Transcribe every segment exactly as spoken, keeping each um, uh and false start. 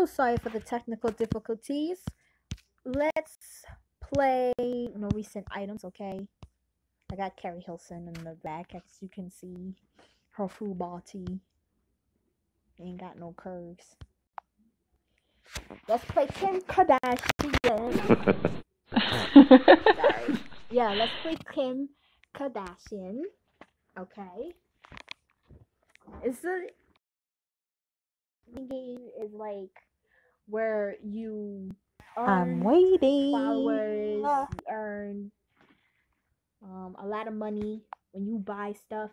so sorry for the technical difficulties. Let's play no recent items, okay? I got Carrie Hilson in the back, as you can see. Her full body. Ain't got no curves. Let's play Kim Kardashian. Sorry. Yeah, let's play Kim Kardashian. Okay. It's a game is like where you earn I'm waiting. followers, you earn um, a lot of money when you buy stuff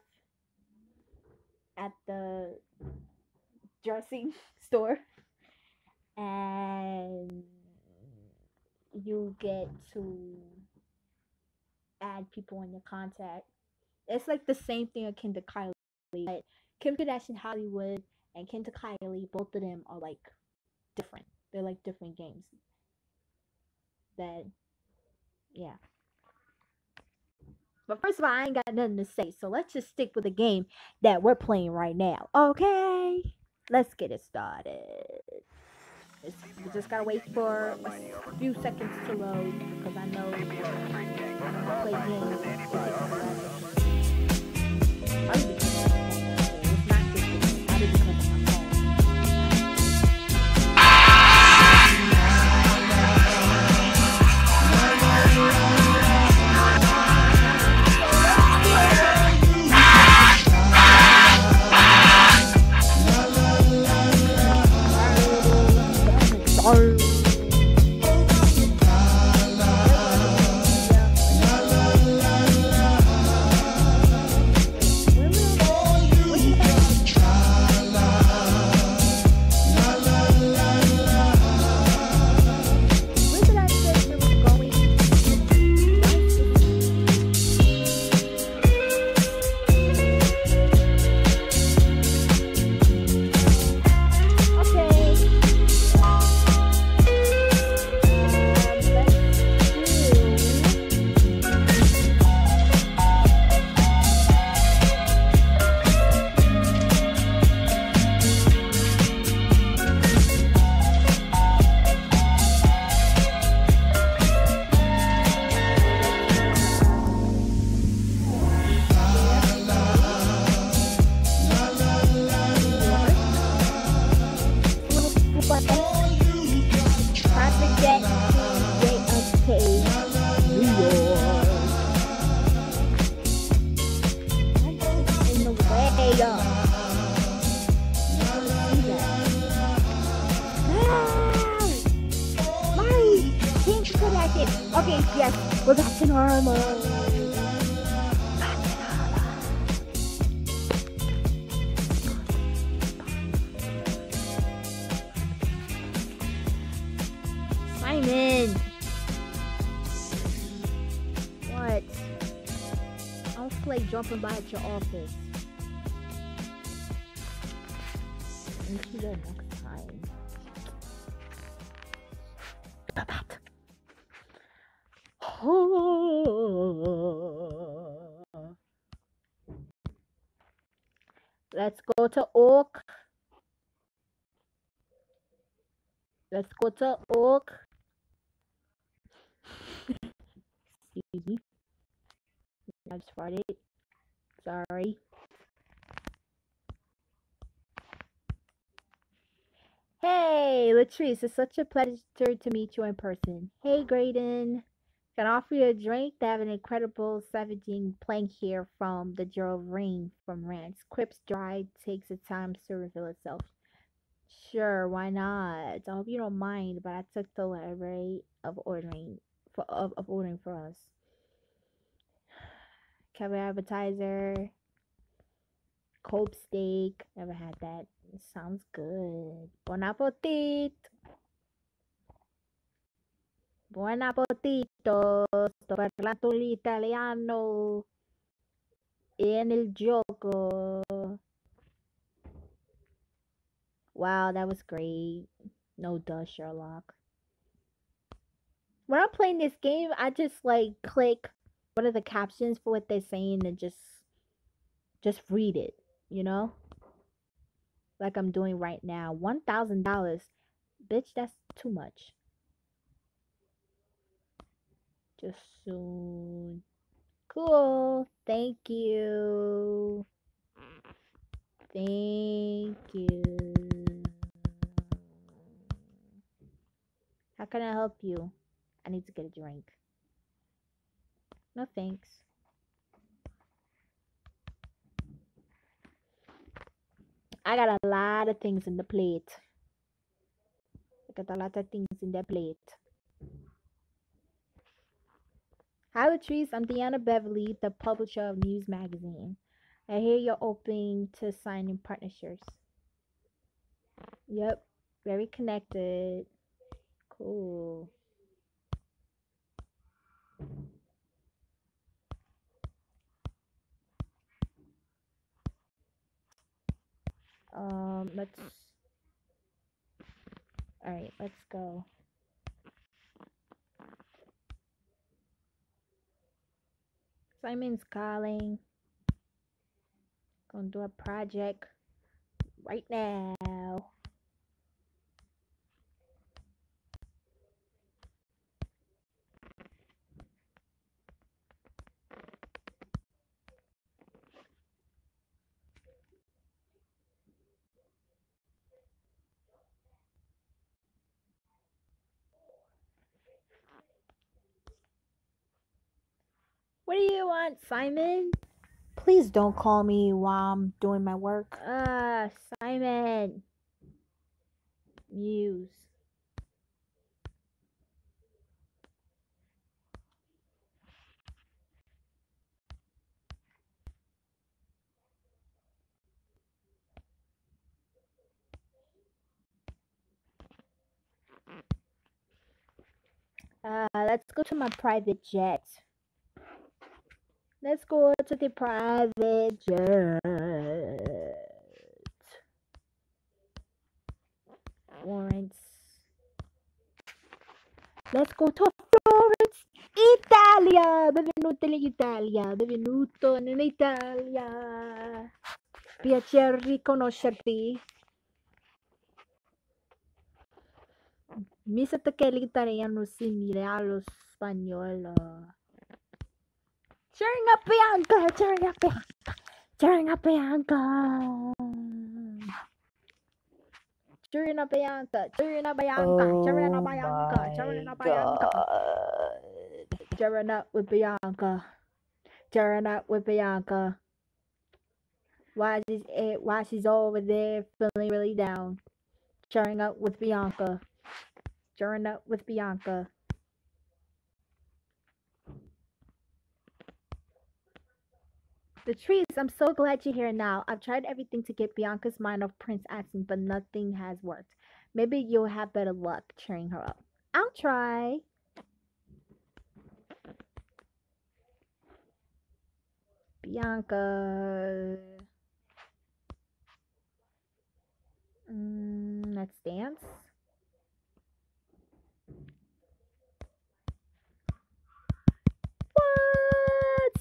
at the dressing store, and you get to add people in your contact. It's like the same thing akin to Kylie, but Kim Kardashian Hollywood and Kim to Kylie, both of them are like different. They're like different games. That, yeah. But first of all, I ain't got nothing to say, so let's just stick with the game that we're playing right now. Okay, let's get it started. It's, we just gotta wait for a few seconds to load because I know when I play games, it takes forever. Probably because of my phone, actually. It's not just because, probably because of my phone. Okay, yes, we're back to normal. Back to normal. Simon! What? I'll play jumping by at your office. And see you next time. Let's go to Oak. Let's go to Oak. Excuse me. I just farted. Sorry. Hey, Latrice, it's such a pleasure to meet you in person. Hey, Graydon. Can I offer you a drink? They have an incredible savaging plank here from the Gerald Ring from Rance. Quips dry, takes its time to reveal itself. Sure, why not? I hope you don't mind, but I took the liberty of ordering for of, of ordering for us. Caviar appetizer, Cope steak. Never had that. It sounds good. Bon appetit. Buon appetito. Sto parlando l'italiano e nel gioco. Wow, that was great. No duh, Sherlock. When I'm playing this game, I just like click what are the captions for what they're saying and just just read it, you know? Like I'm doing right now. one thousand dollars. Bitch, that's too much. Just soon. Cool. Thank you. Thank you. How can I help you? I need to get a drink. No thanks. I got a lot of things in the plate. I got a lot of things in the plate. Hi Latrice, I'm Deanna Beverly, the publisher of News Magazine. I hear you're open to signing partnerships. Yep, very connected. Cool. Um, let's. All right, let's go. Simon's calling. Gonna do a project right now. What do you want, Simon? Please don't call me while I'm doing my work. Ah, uh, Simon. Muse. Uh, let's go to my private jet. Let's go to the private jet. Florence. Let's go to Florence, Italia. Benvenuto in Italia. Benvenuto in Italia. Piacere riconoscerti. Mi sa che l'italiano simile allo spagnolo. Cheering up Bianca! Cheering up Bianca! Cheering up Bianca! Cheering up Bianca! Cheering up Bianca! Oh Cheering up Bianca! Cheering up Bianca! Cheering up with Bianca! Cheering up with Bianca! Why she's why she's over there feeling really down? Cheering up with Bianca! Cheering up with Bianca! Latrice, I'm so glad you're here now. I've tried everything to get Bianca's mind off Prince Addison, but nothing has worked. Maybe you'll have better luck cheering her up. I'll try. Bianca. Mm, let's dance. What?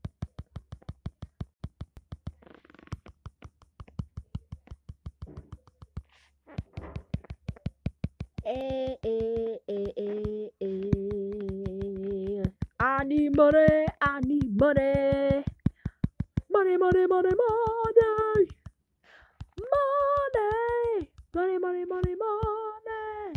Eh, eh, eh, eh, eh. I need money, I need money. Money, money, money, money. Money. Money, money, money, money.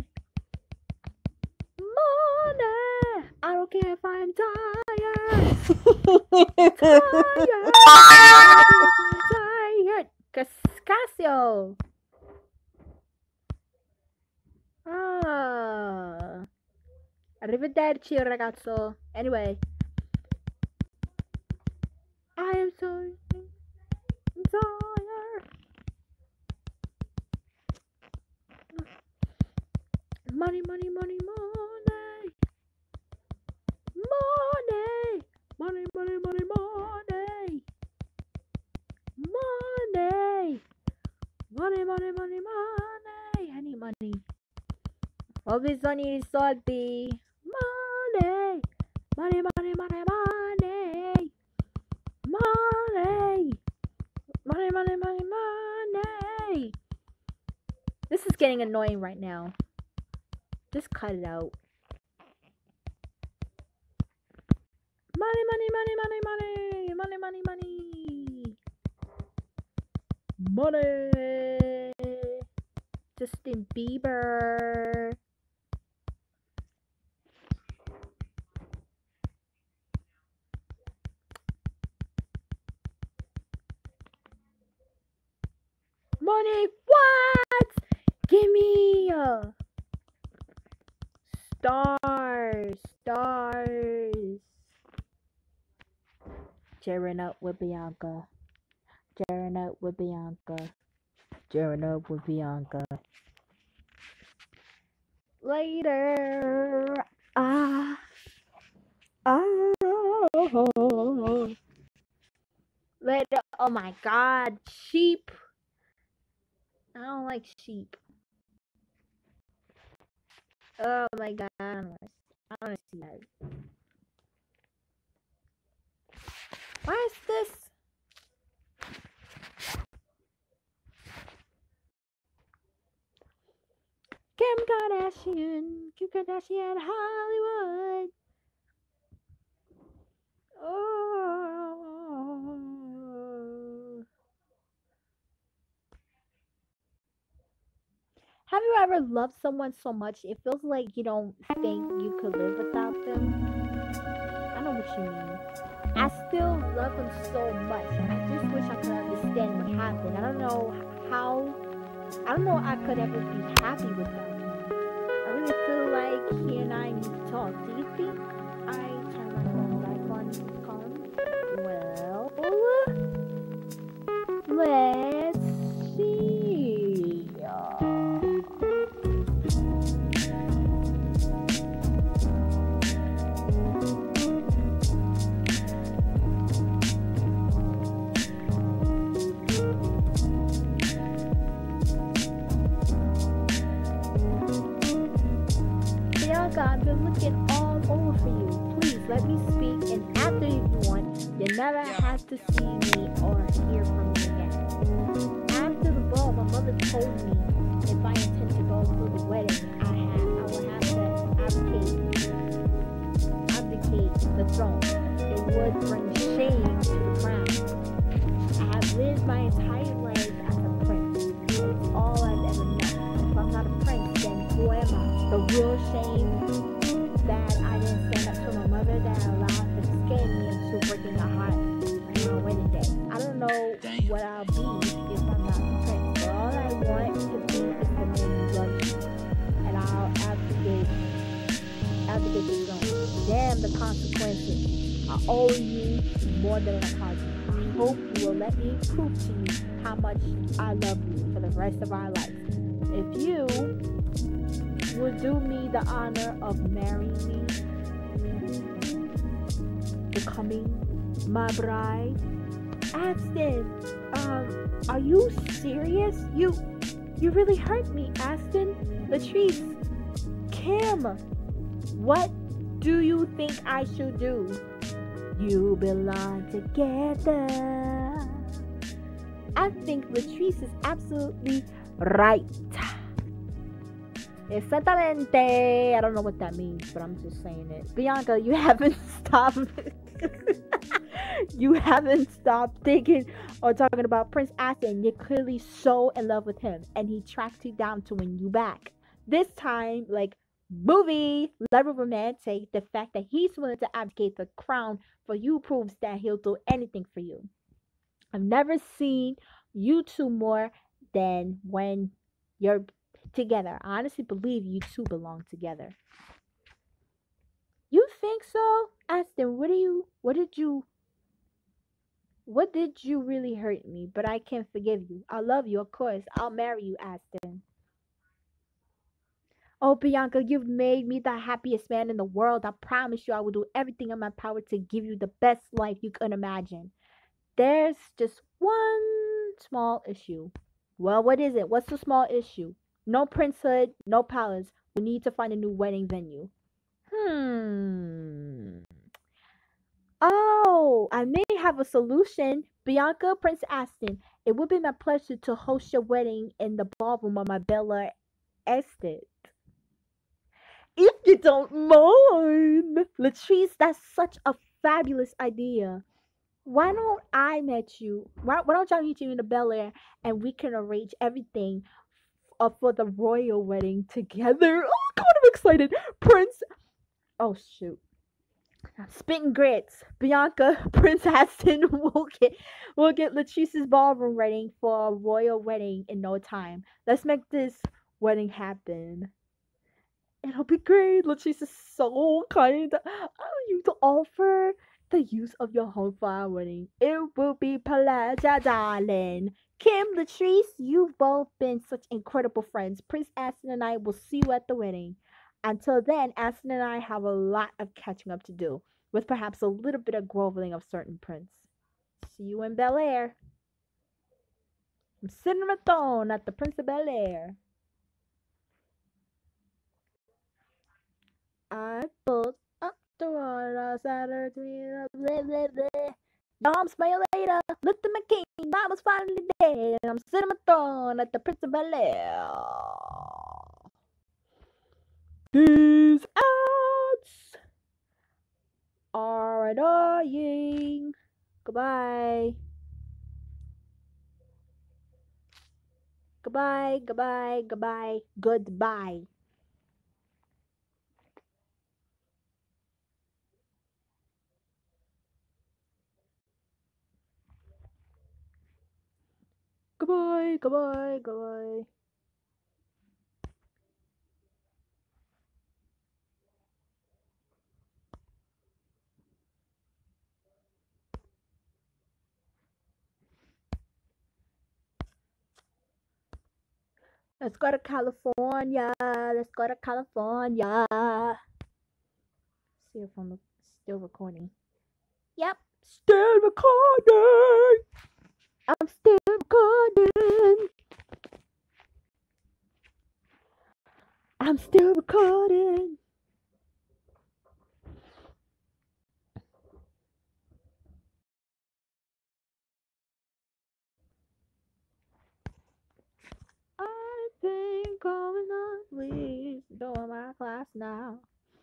Money. I don't care if I'm tired. Tired. I'm tired. Casio. Ah. Arrivederci, ragazzo. Anyway. I am so tired. Money, money, money, money. Money. Money, money, money, money. Money. Money, money, money, money. I need money. Always money is salty. Money. Money, money, money, money. Money. Money, money, money, money. This is getting annoying right now. Just cut it out. Money, money, money, money, money, money, money, money, money. Justin Bieber. Money, what? Give me a stars, stars. Tearing up with Bianca. Tearing up with Bianca. Tearing up with Bianca. Later. Ah. Oh. Later. Oh my God. Sheep. I don't like sheep. Oh my God. I don't want to see that. Why is this? Kim Kardashian. Kim Kardashian. Hollywood. Oh. Have you ever loved someone so much it feels like you don't think you could live without them? I know what you mean. I still love them so much. I just wish I could understand what happened. I don't know how. I don't know I could ever be happy without him. I really feel like he and I need to talk. Do you think I turn my phone back on to call him? Well, let's see. I've been looking all over for you. Please let me speak, and after you want, you never have to see me or hear from me again. After the ball, my mother told me if I intend to go through the wedding, I have I will have to abdicate abdicate the throne. It would bring shame to the crown. I have lived my entire life as a prince. It's all I've ever known. If I'm not a prince, then who am I? The real shame that I didn't stand up to my mother that allowed her to scare me into breaking her heart on my wedding day. I don't know Damn. what I'll be if I'm not a prince, but all I want to be is the man who loves you, and I'll abdicate, abdicate the throne. Damn the consequences. I owe you more than an apology. I hope you will let me prove to you how much I love you for the rest of our life. If you would do me the honor of marrying me, becoming my bride. Aston, um, are you serious? You, you really hurt me, Aston. Latrice, Kim, what do you think I should do? You belong together. I think Latrice is absolutely right. Exactamente. I don't know what that means, but I'm just saying it. Bianca, you haven't stopped. You haven't stopped thinking or talking about Prince Aston. You're clearly so in love with him, and he tracked you down to win you back. This time, like movie level romantic, the fact that he's willing to abdicate the crown for you proves that he'll do anything for you. I've never seen you two more than when you're together. I honestly believe you two belong together. You think so? Aston, what do you what did you what did you really hurt me? But I can't forgive you. I love you, of course. I'll marry you, Aston. Oh, Bianca, you've made me the happiest man in the world. I promise you I will do everything in my power to give you the best life you can imagine. There's just one small issue. Well, what is it? What's the small issue? No princehood, no palace. We need to find a new wedding venue. Hmm. Oh, I may have a solution. Bianca, Prince Aston, it would be my pleasure to host your wedding in the ballroom of my Bella Estate. If you don't mind. Latrice, that's such a fabulous idea. Why don't I meet you? Why, why don't y'all meet you in the Bel Air and we can arrange everything uh, for the royal wedding together? Oh God, I'm excited. Prince. Oh shoot. Spitting grits. Bianca, Prince Aston will get will get Latrice's ballroom ready for a royal wedding in no time. Let's make this wedding happen. It'll be great. Latrice is so kind. Oh, you to offer the use of your home for our wedding. It will be pleasure, darling. Kim, Latrice, you've both been such incredible friends. Prince Aston and I will see you at the wedding. Until then, Aston and I have a lot of catching up to do, with perhaps a little bit of groveling of certain prince. See you in Bel Air. I'm sitting on my throne at the Prince of Bel Air. I pulled up the water, Saturday, blah, blah, blah. Y'all, smell you later. Look at my king, I was finally dead. And I'm sitting on my throne at the Prince of Bel Air. These ads are annoying. Goodbye. Goodbye, goodbye, goodbye, goodbye. Goodbye, goodbye, goodbye. Let's go to California. Let's go to California. See if I'm still recording. Yep, still recording. I'm still recording. I'm still recording. I think I'm not please doing my class now.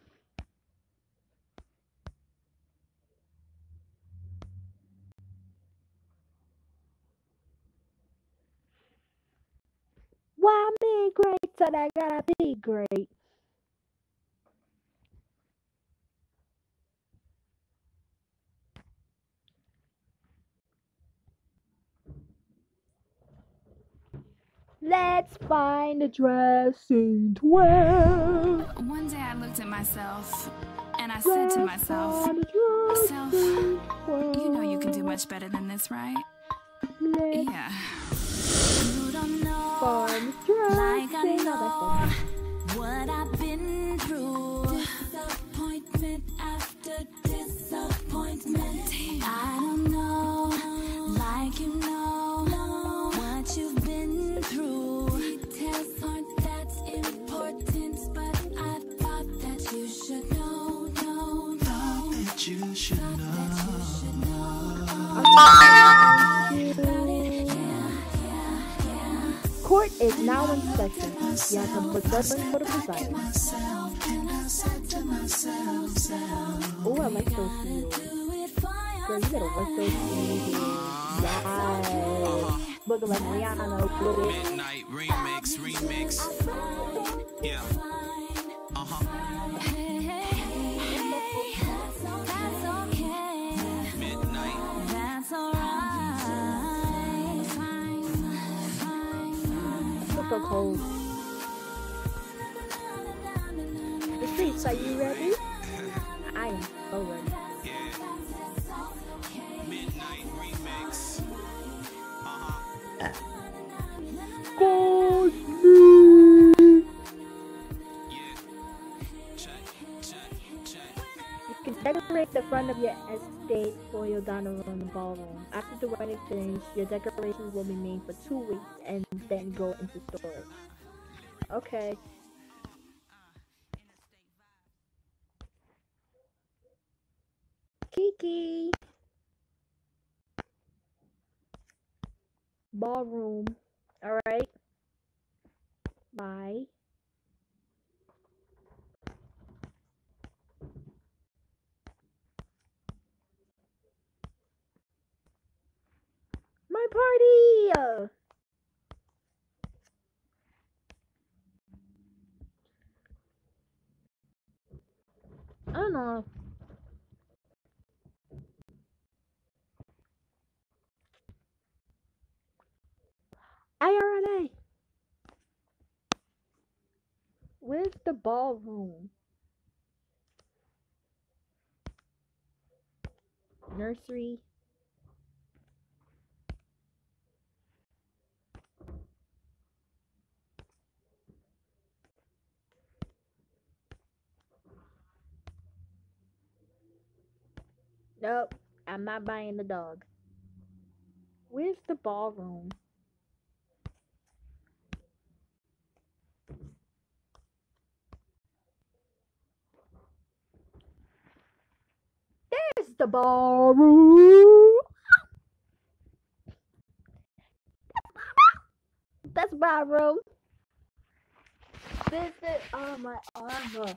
Why me great? So I gotta be great. Let's find a dressing to wear. One day I looked at myself and I said to myself, self, you know you can do much better than this, right? Let's Yeah. You don't know, find like I dressing. know what I've been through. Disappointment after disappointment. I don't know, like you know what you've been through. Details aren't that important, but I thought that you should know, know, know. Thought that you should know. That you should know. About it, yeah, yeah, yeah. Court is now in session. Bianca Butler for the presiding. Oh, I like those heels. Girl, you gotta work those heels. Yes. Looking like Rihanna a little bit. Midnight remix, remix. Yeah. Uh huh. Midnight. That's alright. Look so cold. The streets, are you ready? I am so ready. Midnight remix. Uh huh. Cause me. Yeah. Check, check, check. You can decorate the front of your estate for your dining room and ballroom. After the wedding finishes, your decorations will be made for two weeks and then go into storage. Okay. Kiki. Ballroom. Alright. Bye. don't know. I R L A. Where's the ballroom? Nursery. Nope, I'm not buying the dog. Where's the ballroom? There's the ballroom. That's my room. This is oh my armor.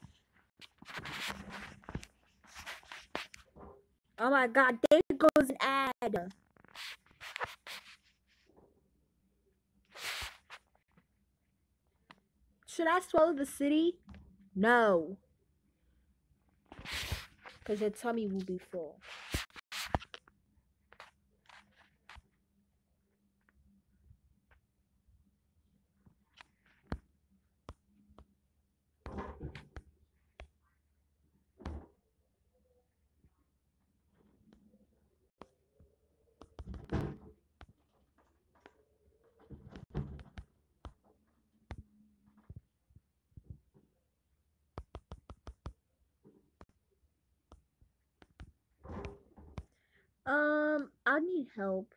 Oh my god, there goes an ad. Should I swallow the city? No. Because your tummy will be full. Um, I need help.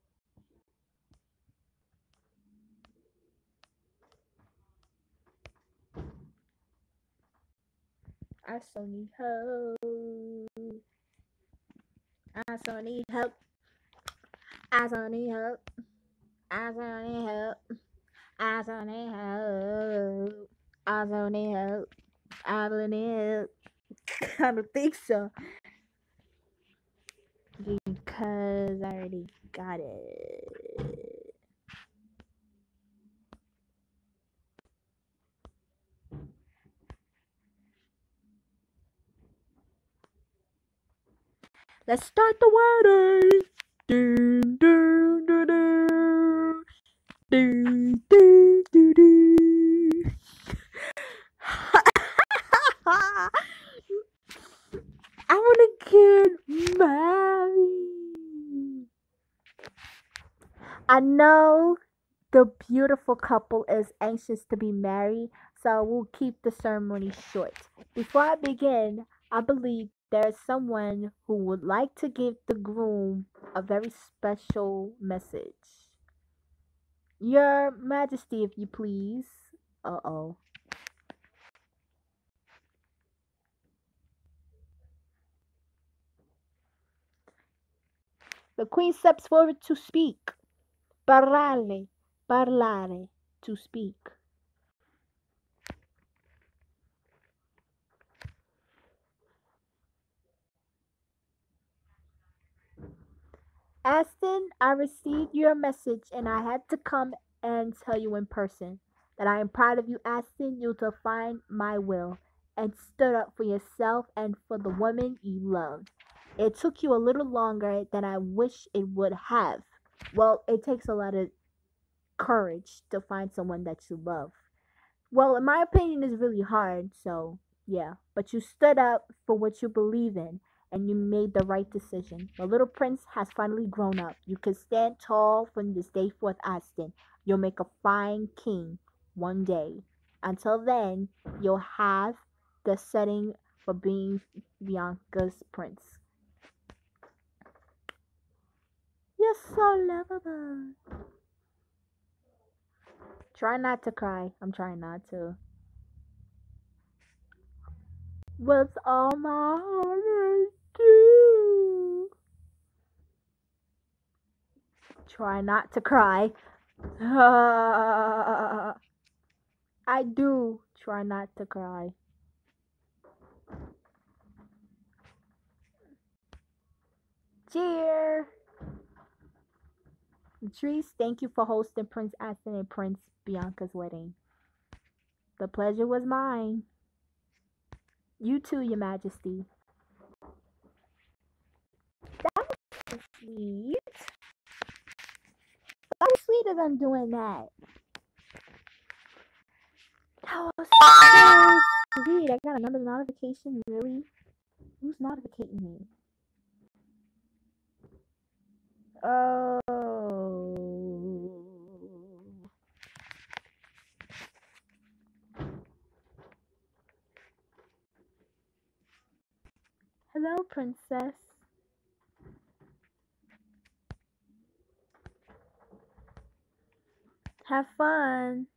I so need help. I so need help. I so need help. I so need help. I so need help. I so need help. I so need help. I don't think so. Because I already got it. Let's start the wedding. Do, do, do, do. Do, do, do, do. I want to get married. I know the beautiful couple is anxious to be married, so we'll keep the ceremony short. Before I begin, I believe there is someone who would like to give the groom a very special message. Your Majesty, if you please. Uh oh. The Queen steps forward to speak. Parlare, parlare, to speak. Aston, I received your message and I had to come and tell you in person that I am proud of you, Aston. You defined my will and stood up for yourself and for the woman you loved. It took you a little longer than I wish it would have. Well, it takes a lot of courage to find someone that you love. Well, in my opinion, it's really hard, so yeah. But you stood up for what you believe in and you made the right decision. The little prince has finally grown up. You can stand tall from this day forth, Aston. You'll make a fine king one day. Until then, you'll have the setting for being Bianca's prince. You're so lovable. Try not to cry. I'm trying not to. What's all my heart do? Try not to cry. Uh, I do try not to cry. Cheer! Latrice, thank you for hosting Prince Aston and Prince Bianca's wedding. The pleasure was mine. You too, Your Majesty. That was sweet. That was sweet of them doing that. That was so sweet. I got another notification. Really? Who's notificating me? Oh. Hello, princess. Have fun.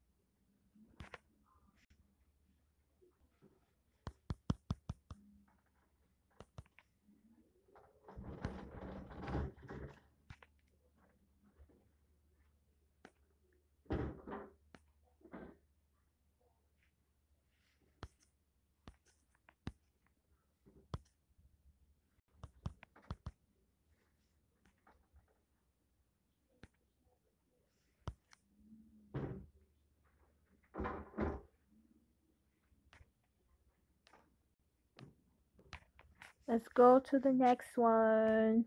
Let's go to the next one.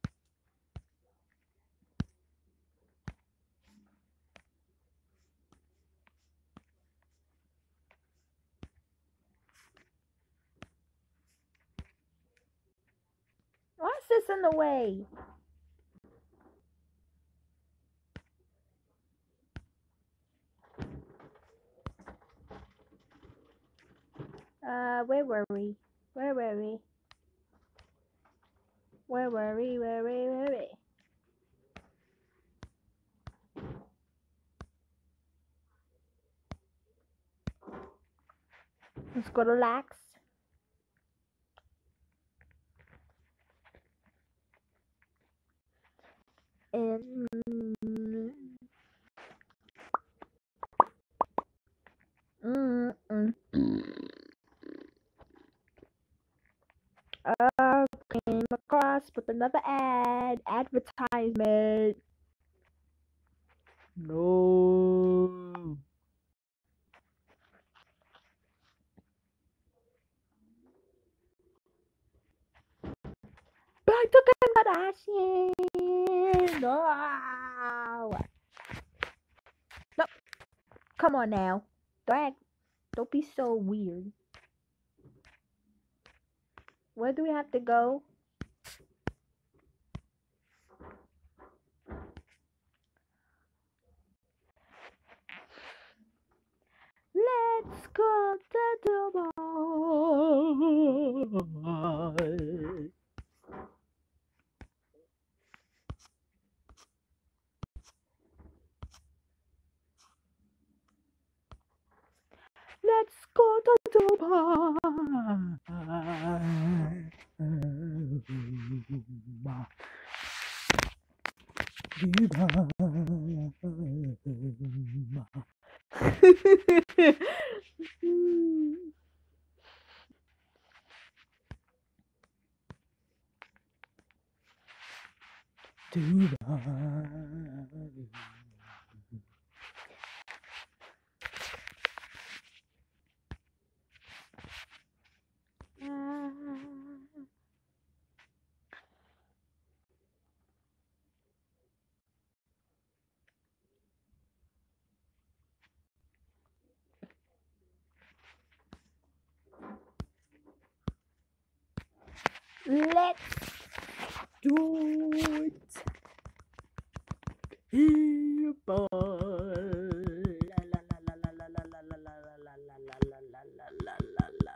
Why is this in the way? Uh, where were we? Where were we? Where were we? Where were we? Where were we? Let's go to Lax. And mm, mm. Uh, came across with another ad, advertisement. No. Back to Kim Kardashian. No. No. Come on now. Don't act, don't be so weird. Where do we have to go? Let's go to Dubai. Let's go to Dubai. Dubai. Let's do it. Here, boy. La la la la la la la la la la la la la la la la la la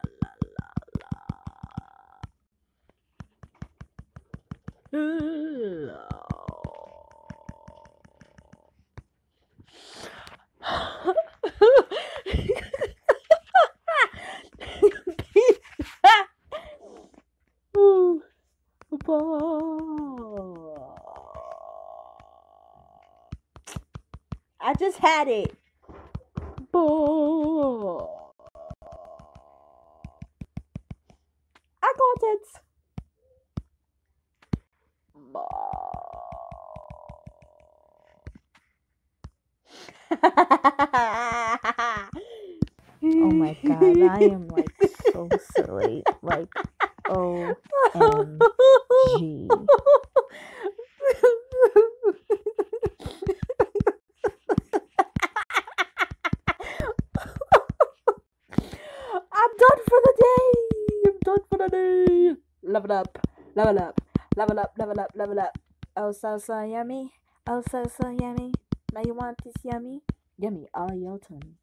Ooh, I just had it. I got it. Oh my god, I am like so so silly. Like, O M G. I'm done for the day. I'm done for the day. Level up, level up, level up, level up, level up. Oh, so so yummy. Oh, so so yummy. Now you want this yummy? Yummy all your tummy.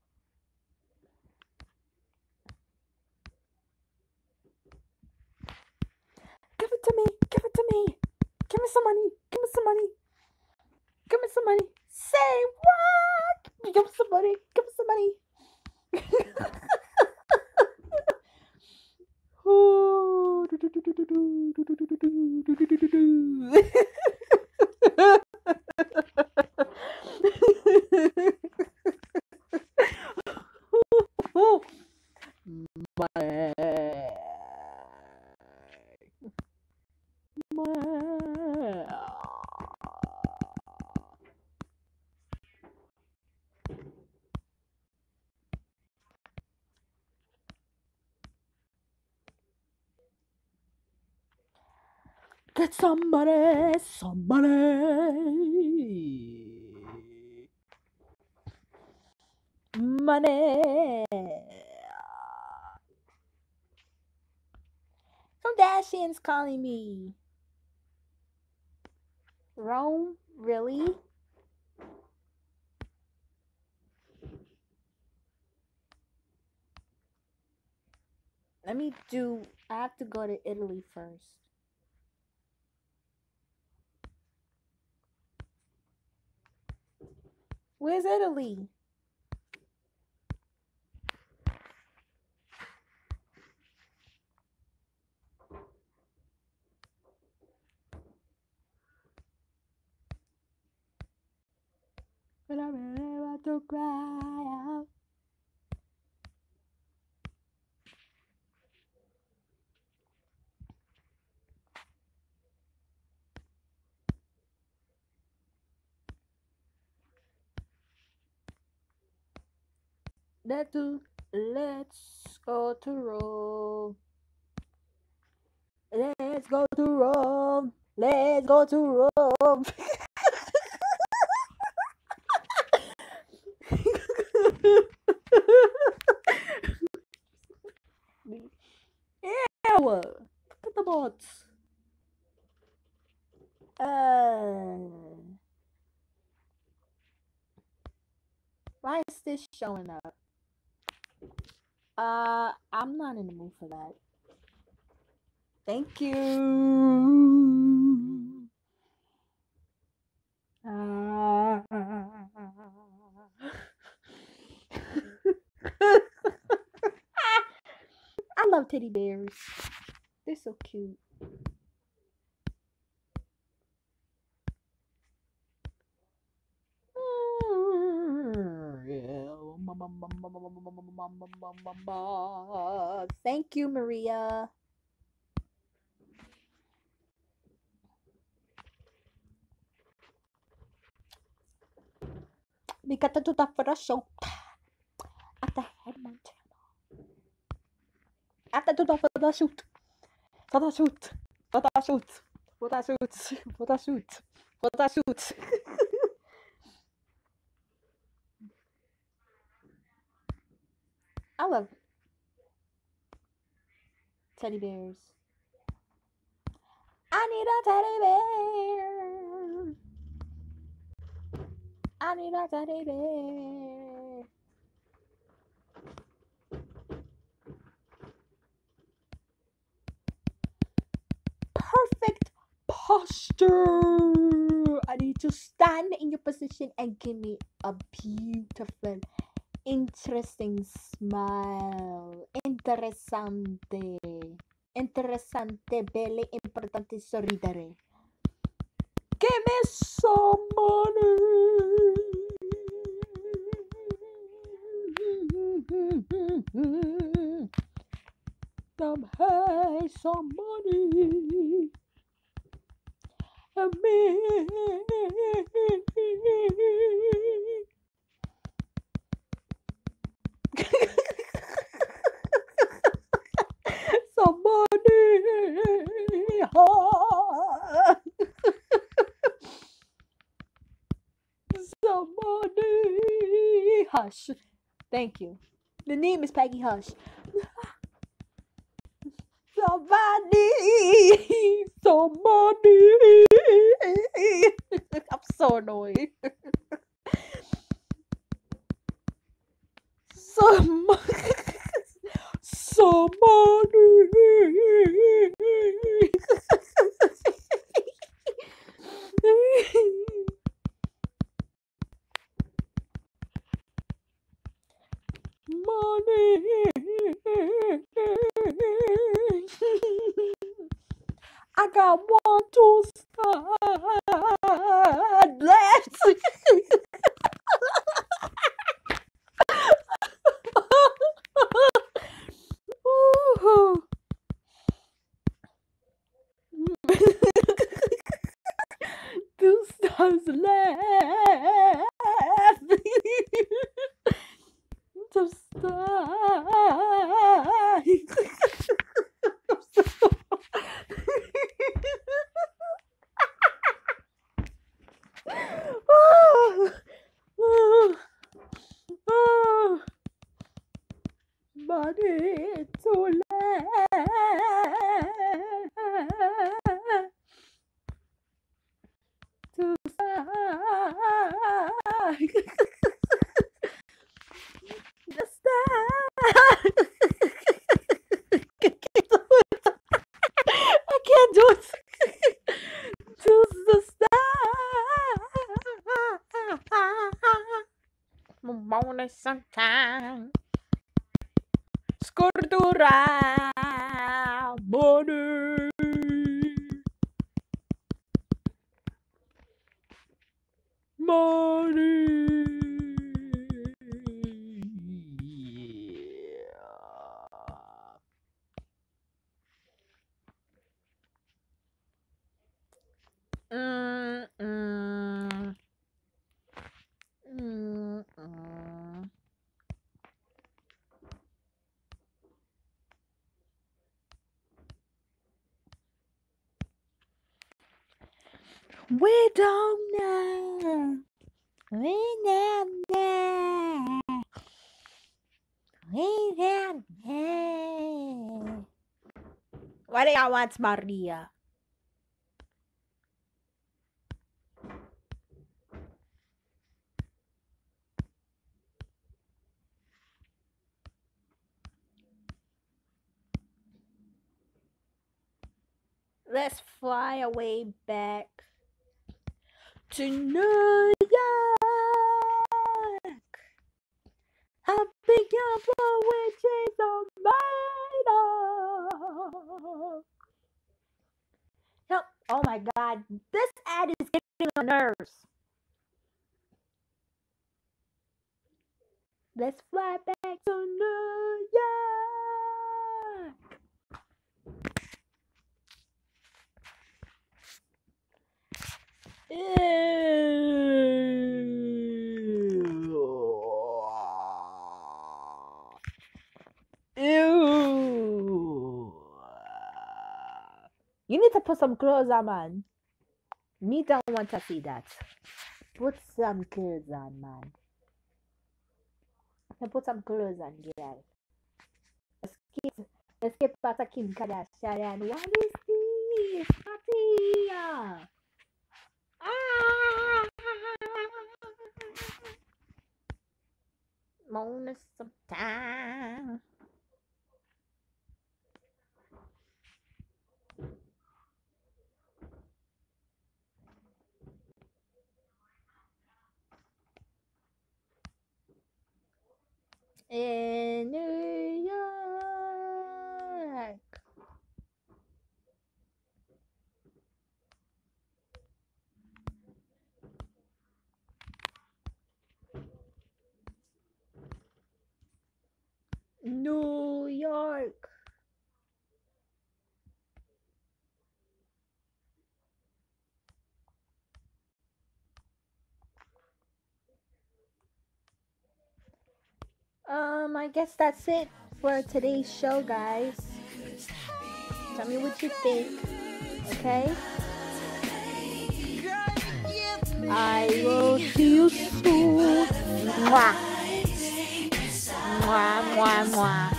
Give it to me. Give it to me. Give me some money. Give me some money. Give me some money. Say what? Give me some money. Give me some money. Ooh. Money. Money. Get some money, some money. Money. Kardashian's calling me. Rome? Really? Let me do, I have to go to Italy first. Where's Italy? But I'm about to cry out. Let's do, let's go to Rome. Let's go to Rome. Let's go to Rome. Ew. Look at the bots. Uh, why is this showing up? Uh, I'm not in the mood for that. Thank you. Uh, I love teddy bears. They're so cute. Thank you, Maria. We got to do that for the show at the Headman channel. I have to do that for the shoot. For the shoot. For the shoot. For the shoot. For the shoot. For the shoot. I love teddy bears. I need a teddy bear. I need a teddy bear. Perfect posture. I need to stand in your position and give me a beautiful, interesting smile. Interessante. Interessante, bello, importante sorridere. Give me some money. Some hey, some money. And me. Hush. Thank you. The name is Peggy Hush. Somebody, somebody. I'm so annoying. Some, somebody. Money. I got one, two, start left. Ooh. Two stars left. Two stars. Oh, oh, oh. But it's too late. To start. The start. I can't do it. To the start. Bonus sometime. Scortura. Money. Money. Mm, mm. Mm, mm. We don't know. We don't know. We don't know. Why do y'all want Maria? Let's fly away back to New York. I'll be careful which is on made of. Help. Oh my god, this ad is getting on nerves. Let's fly back to New York. Ew. Ew. You need to put some clothes on, man. Me don't want to see that. Put some clothes on, man. Put some clothes on, girl. Let's get, let's get back to Kim Kardashian. What is this? Patia. Ah! Bonus sometime. In New York. New York. Um, I guess that's it for today's show, guys. Tell me what you think, okay? I will see you soon. Mwah. Mwah, mwah.